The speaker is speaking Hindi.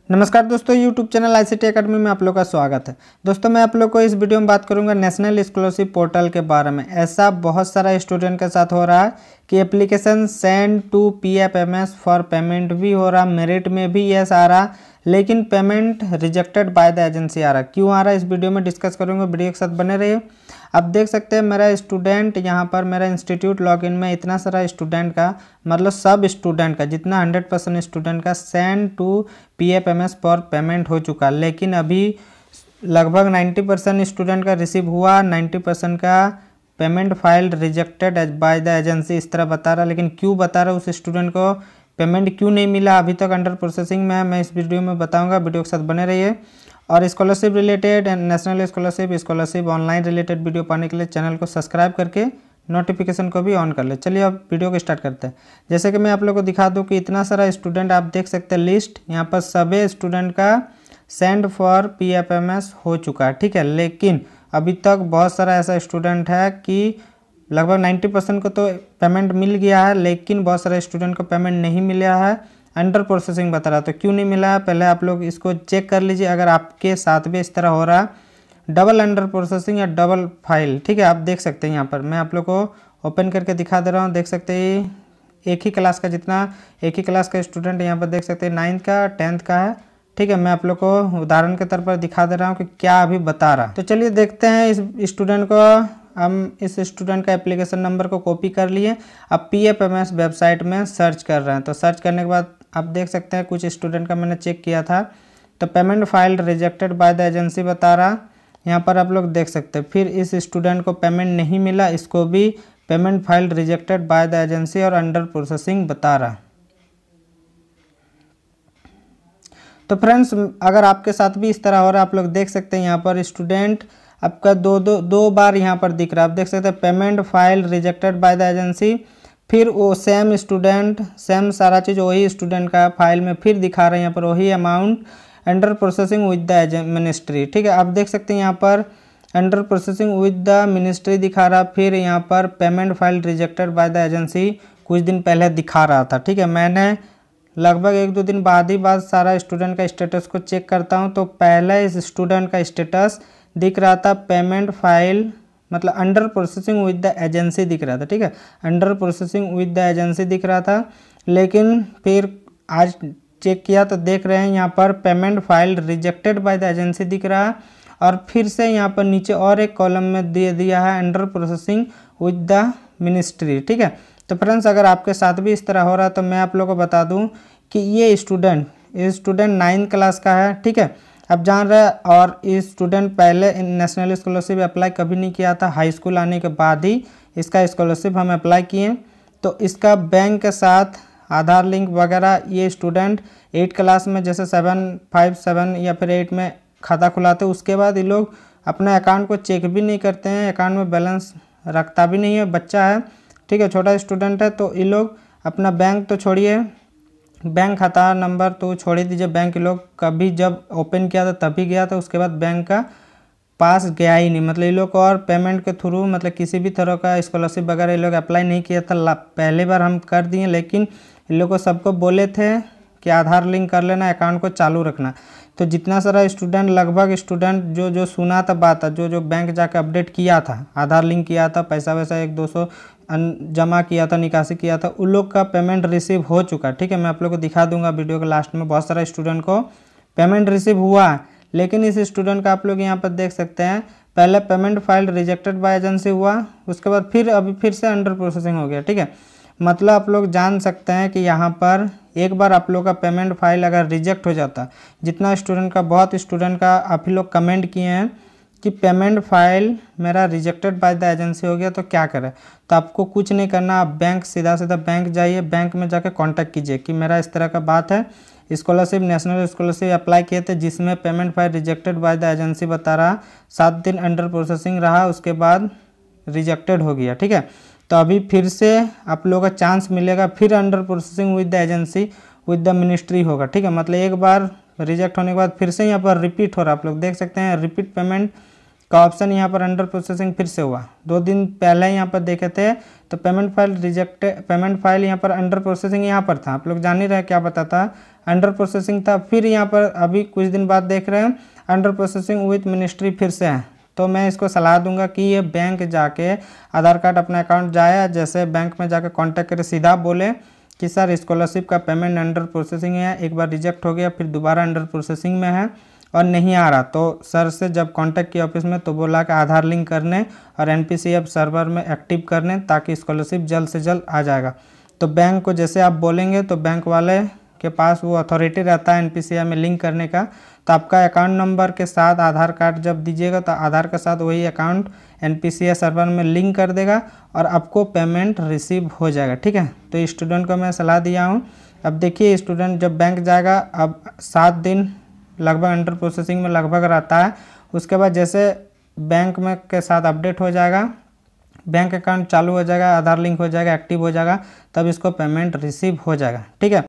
नमस्कार दोस्तों, YouTube चैनल ICT एकेडमी में आप लोग का स्वागत है। दोस्तों मैं आप लोग को इस वीडियो में बात करूंगा नेशनल स्कॉलरशिप पोर्टल के बारे में। ऐसा बहुत सारा स्टूडेंट के साथ हो रहा है कि application send to PFMS for payment भी हो रहा, मेरिट में भी यस आ रहा, लेकिन payment rejected by the agency आ रहा। क्यों आ रहा है इस वीडियो में डिस्कस करूँगा, वीडियो के साथ बने रहिए। आप देख सकते हैं मेरा स्टूडेंट यहाँ पर मेरा इंस्टीट्यूट लॉगिन में इतना सारा स्टूडेंट का मतलब सब स्टूडेंट का जितना 100% स्टूडेंट का send to PFMS for payment हो चुका, लेकिन अभी लगभग 90% स्टूडेंट का रिसीव हुआ, 90% का payment filed rejected by the agency इस तरह बता रहा। लेकिन क्यों बता रहा है, उस स्टूडेंट को पेमेंट क्यों नहीं मिला, अभी तक अंडर प्रोसेसिंग में है, मैं इस वीडियो में बताऊँगा। वीडियो के साथ बने रहिए। और scholarship related and national scholarship online related video पाने के लिए चैनल को सब्सक्राइब करके नोटिफिकेशन को भी ऑन कर ले। चलिए अब वीडियो को स्टार्ट करते हैं। जैसे कि मैं आप लोगों को दिखा दूं कि इतना सारा स्टूडेंट आप देख सकते हैं लिस्ट, यहाँ पर सभी स्टूडेंट का सेंड फॉर PFMS हो चुका है, ठीक है। लेकिन अभी तक बहुत सारा ऐसा स्टूडेंट है कि लगभग 90% को तो पेमेंट मिल गया है, लेकिन बहुत सारे स्टूडेंट को पेमेंट नहीं मिला है, अंडर प्रोसेसिंग बता रहा। तो क्यों नहीं मिला है पहले आप लोग इसको चेक कर लीजिए। अगर आपके साथ भी इस तरह हो रहा डबल अंडर प्रोसेसिंग या डबल फाइल, ठीक है, आप देख सकते हैं यहाँ पर मैं आप लोग को ओपन करके दिखा दे रहा हूँ। देख सकते हैं एक ही क्लास का स्टूडेंट यहाँ पर देख सकते हैं 9th का 10th का है, ठीक है। मैं आप लोग को उदाहरण के तौर पर दिखा दे रहा हूँ कि क्या अभी बता रहा। तो चलिए देखते हैं इस स्टूडेंट को। हम इस स्टूडेंट का एप्लीकेशन नंबर को कॉपी कर लिए, अब PFMS वेबसाइट में सर्च कर रहे हैं। तो सर्च करने के बाद आप देख सकते हैं कुछ स्टूडेंट का मैंने चेक किया था, तो payment filed rejected by the agency बता रहा, यहाँ पर आप लोग देख सकते हैं। फिर इस स्टूडेंट को पेमेंट नहीं मिला, इसको भी payment filed rejected by the agency और अंडर प्रोसेसिंग बता रहा। तो फ्रेंड्स अगर आपके साथ भी इस तरह हो रहा है, आप लोग देख सकते हैं यहाँ पर स्टूडेंट आपका दो बार यहाँ पर दिख रहा है। आप देख सकते हैं payment file rejected by the agency, फिर वो सेम स्टूडेंट सेम सारा चीज़ वही स्टूडेंट का फाइल में फिर दिखा रहे हैं, यहाँ पर वही amount under processing with the ministry, ठीक है। आप देख सकते हैं यहाँ पर under processing with the ministry दिखा रहा, फिर यहाँ पर payment file rejected by the agency कुछ दिन पहले दिखा रहा था, ठीक है। मैंने लगभग 1-2 दिन बाद सारा स्टूडेंट का स्टेटस को चेक करता हूँ, तो पहले इस स्टूडेंट का स्टेटस दिख रहा था पेमेंट फाइल मतलब under processing with the agency दिख रहा था, ठीक है, under processing with the agency दिख रहा था। लेकिन फिर आज चेक किया तो देख रहे हैं यहाँ पर payment file rejected by the agency दिख रहा है, और फिर से यहाँ पर नीचे और एक कॉलम में दे दिया है under processing with the ministry, ठीक है। तो फ्रेंड्स अगर आपके साथ भी इस तरह हो रहा है तो मैं आप लोगों को बता दूँ कि ये स्टूडेंट 9th क्लास का है, ठीक है। अब जान रहे हैं, और इस स्टूडेंट पहले नेशनल स्कॉलरशिप अप्लाई कभी नहीं किया था, हाई स्कूल आने के बाद ही इसका स्कॉलरशिप हम अप्लाई किए। तो इसका बैंक के साथ आधार लिंक वगैरह, ये स्टूडेंट 8 क्लास में जैसे 757 या फिर 8 में खाता खुलाते, उसके बाद ये लोग अपने अकाउंट को चेक भी नहीं करते हैं, अकाउंट में बैलेंस रखता भी नहीं है, बच्चा है, ठीक है, छोटा स्टूडेंट है। तो ये लोग अपना बैंक तो छोड़िए, बैंक खाता नंबर तो छोड़ ही दीजिए, बैंक लोग कभी जब ओपन किया था तभी गया था, उसके बाद बैंक का पास गया ही नहीं। मतलब ये लोग और पेमेंट के थ्रू मतलब किसी भी तरह का स्कॉलरशिप वगैरह ये लोग अप्लाई नहीं किया था। पहले बार हम कर दिए, लेकिन इन लोग को सबको बोले थे कि आधार लिंक कर लेना, अकाउंट को चालू रखना। तो जितना सारा स्टूडेंट लगभग स्टूडेंट जो सुना था बात, जो बैंक जाकर अपडेट किया था, आधार लिंक किया था, पैसा वैसा 100-200 जमा किया था, निकासी किया था, उन लोग का पेमेंट रिसीव हो चुका, ठीक है। मैं आप लोग को दिखा दूंगा वीडियो के लास्ट में। बहुत सारा स्टूडेंट को पेमेंट रिसीव हुआ, लेकिन इस स्टूडेंट का आप लोग यहाँ पर देख सकते हैं पहले payment file rejected by agency हुआ, उसके बाद फिर से अंडर प्रोसेसिंग हो गया, ठीक है। मतलब आप लोग जान सकते हैं कि यहाँ पर एक बार आप लोग का पेमेंट फाइल अगर रिजेक्ट हो जाता, जितना स्टूडेंट का बहुत स्टूडेंट का आप ही लोग कमेंट किए हैं कि पेमेंट फाइल मेरा रिजेक्टेड बाय द एजेंसी हो गया, तो क्या करें। तो आपको कुछ नहीं करना, आप बैंक सीधा बैंक जाइए, बैंक में जाकर कांटेक्ट कीजिए कि मेरा इस तरह का बात है, स्कॉलरशिप नेशनल स्कॉलरशिप अप्लाई किए थे जिसमें payment file rejected by the agency बता रहा, 7 दिन अंडर प्रोसेसिंग रहा, उसके बाद रिजेक्टेड हो गया, ठीक है। तो अभी फिर से आप लोगों का चांस मिलेगा, फिर under processing with the agency with the ministry होगा, ठीक है। मतलब एक बार रिजेक्ट होने के बाद फिर से यहाँ पर रिपीट हो रहा है, आप लोग देख सकते हैं रिपीट पेमेंट का ऑप्शन यहाँ पर अंडर प्रोसेसिंग फिर से हुआ। 2 दिन पहले यहाँ पर देखे थे तो पेमेंट फाइल यहाँ पर अंडर प्रोसेसिंग यहाँ पर था। आप लोग जान ही रहे क्या बताता, अंडर प्रोसेसिंग था, फिर यहाँ पर अभी कुछ दिन बाद देख रहे हैं अंडर प्रोसेसिंग विथ मिनिस्ट्री फिर से है। तो मैं इसको सलाह दूंगा कि ये बैंक जाके आधार कार्ड अपना अकाउंट जाए, जैसे बैंक में जाके कांटेक्ट करे, सीधा बोले कि सर स्कॉलरशिप का पेमेंट अंडर प्रोसेसिंग है, एक बार रिजेक्ट हो गया फिर दोबारा अंडर प्रोसेसिंग में है और नहीं आ रहा। तो सर से जब कांटेक्ट किया ऑफिस में तो बोला कि आधार लिंक करने और NPCF सर्वर में एक्टिव करने ताकि स्कॉलरशिप जल्द से जल्द आ जाएगा। तो बैंक को जैसे आप बोलेंगे तो बैंक वाले के पास वो अथॉरिटी रहता है NPCF में लिंक करने का। तो आपका अकाउंट नंबर के साथ आधार कार्ड जब दीजिएगा तो आधार के साथ वही अकाउंट NPCF सर्वर में लिंक कर देगा और आपको पेमेंट रिसीव हो जाएगा। ठीक है, तो स्टूडेंट को मैं सलाह दिया हूँ। अब देखिए स्टूडेंट जब बैंक जाएगा, अब 7 दिन लगभग अंडर प्रोसेसिंग में लगभग रहता है। उसके बाद जैसे बैंक में के साथ अपडेट हो जाएगा, बैंक अकाउंट चालू हो जाएगा, आधार लिंक हो जाएगा, एक्टिव हो जाएगा, तब इसको पेमेंट रिसीव हो जाएगा। ठीक है।